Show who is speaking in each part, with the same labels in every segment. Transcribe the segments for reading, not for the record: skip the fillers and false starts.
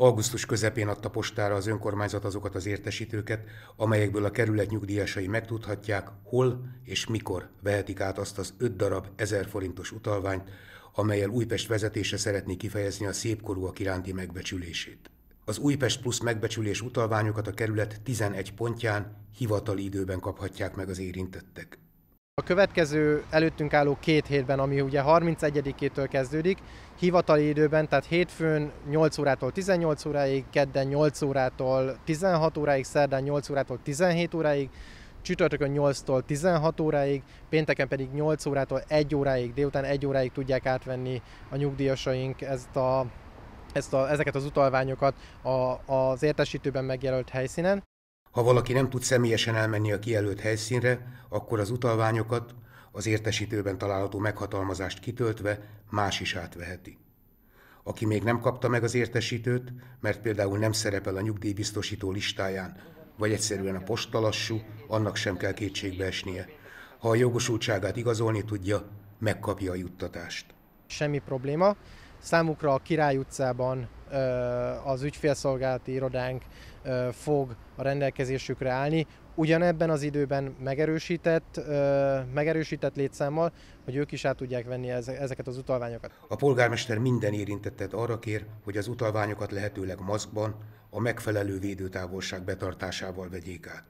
Speaker 1: Augusztus közepén adta postára az önkormányzat azokat az értesítőket, amelyekből a kerület nyugdíjasai megtudhatják, hol és mikor vehetik át azt az 5 darab 1000 forintos utalványt, amellyel Újpest vezetése szeretné kifejezni a szépkorúak iránti megbecsülését. Az Újpest Plusz megbecsülés utalványokat a kerület 11 pontján hivatali időben kaphatják meg az érintettek.
Speaker 2: A következő előttünk álló 2 hétben, ami ugye 31-től kezdődik, hivatali időben, tehát hétfőn 8 órától 18 óráig, kedden 8 órától 16 óráig, szerdán 8 órától 17 óráig, csütörtökön 8-tól 16 óráig, pénteken pedig 8 órától 1 óráig, délután 1 óráig tudják átvenni a nyugdíjasaink ezeket az utalványokat az értesítőben megjelölt helyszínen.
Speaker 1: Ha valaki nem tud személyesen elmenni a kijelölt helyszínre, akkor az utalványokat az értesítőben található meghatalmazást kitöltve más is átveheti. Aki még nem kapta meg az értesítőt, mert például nem szerepel a nyugdíjbiztosító listáján, vagy egyszerűen a posta lassú, annak sem kell kétségbe esnie. Ha a jogosultságát igazolni tudja, megkapja a juttatást.
Speaker 2: Semmi probléma. Számukra a Király utcában az ügyfélszolgálati irodánk fog a rendelkezésükre állni, ugyanebben az időben megerősített létszámmal, hogy ők is át tudják venni ezeket az utalványokat.
Speaker 1: A polgármester minden érintettet arra kér, hogy az utalványokat lehetőleg maszkban, a megfelelő védőtávolság betartásával vegyék át.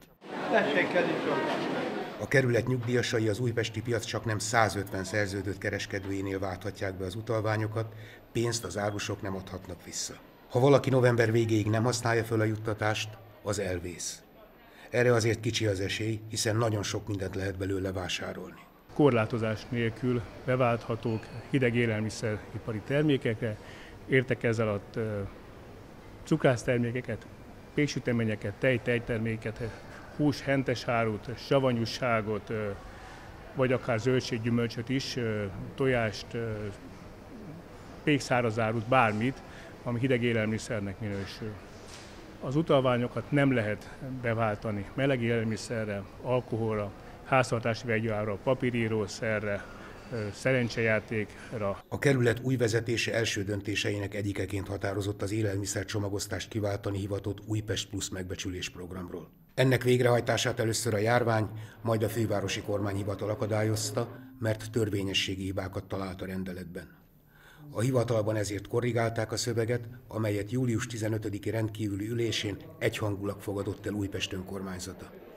Speaker 1: A kerület nyugdíjasai az újpesti piac csaknem 150 szerződött kereskedőjénél válthatják be az utalványokat, pénzt az árusok nem adhatnak vissza. Ha valaki november végéig nem használja föl a juttatást, az elvész. Erre azért kicsi az esély, hiszen nagyon sok mindent lehet belőle vásárolni.
Speaker 3: Korlátozás nélkül beválthatók hideg élelmiszeripari termékekre, értek ez alatt cukrásztermékeket, péksüteményeket, tejtermékeket, hús, hentes árut, savanyúságot, vagy akár zöldséggyümölcsöt is, tojást, pékszárazárut, bármit, ami hideg élelmiszernek minősül. Az utalványokat nem lehet beváltani meleg élelmiszerre, alkoholra, háztartási vegyőárra, papírírószerre, szerencsejátékra.
Speaker 1: A kerület új vezetése első döntéseinek egyikeként határozott az élelmiszercsomagosztást kiváltani hivatott Újpest Plusz megbecsülés programról. Ennek végrehajtását először a járvány, majd a fővárosi kormányhivatal akadályozta, mert törvényességi hibákat talált a rendeletben. A hivatalban ezért korrigálták a szöveget, amelyet július 15-i rendkívüli ülésén egyhangulag fogadott el Újpest önkormányzata.